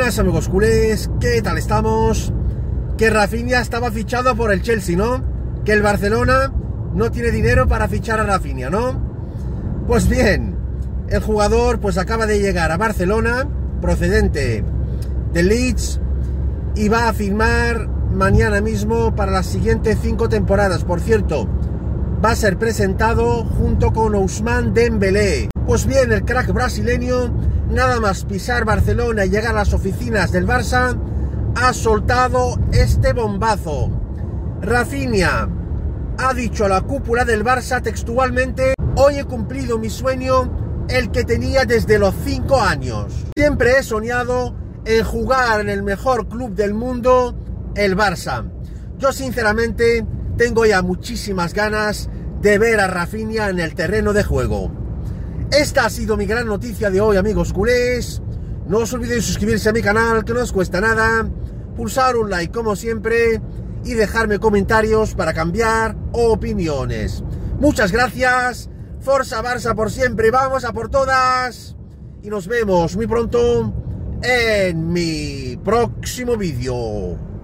Buenas amigos culés, ¿qué tal estamos? Que Rafinha estaba fichado por el Chelsea, ¿no? Que el Barcelona no tiene dinero para fichar a Rafinha, ¿no? Pues bien, el jugador pues acaba de llegar a Barcelona, procedente de Leeds, y va a firmar mañana mismo para las siguientes 5 temporadas. Por cierto, va a ser presentado junto con Ousmane Dembélé. Pues bien, el crack brasileño, nada más pisar Barcelona y llegar a las oficinas del Barça, ha soltado este bombazo. Rafinha ha dicho a la cúpula del Barça textualmente: hoy he cumplido mi sueño, el que tenía desde los 5 años. Siempre he soñado en jugar en el mejor club del mundo, el Barça. Yo sinceramente tengo ya muchísimas ganas de ver a Rafinha en el terreno de juego. Esta ha sido mi gran noticia de hoy, amigos culés. No os olvidéis suscribirse a mi canal, que no os cuesta nada, pulsar un like como siempre y dejarme comentarios para cambiar opiniones. Muchas gracias, Forza Barça por siempre, vamos a por todas y nos vemos muy pronto en mi próximo vídeo.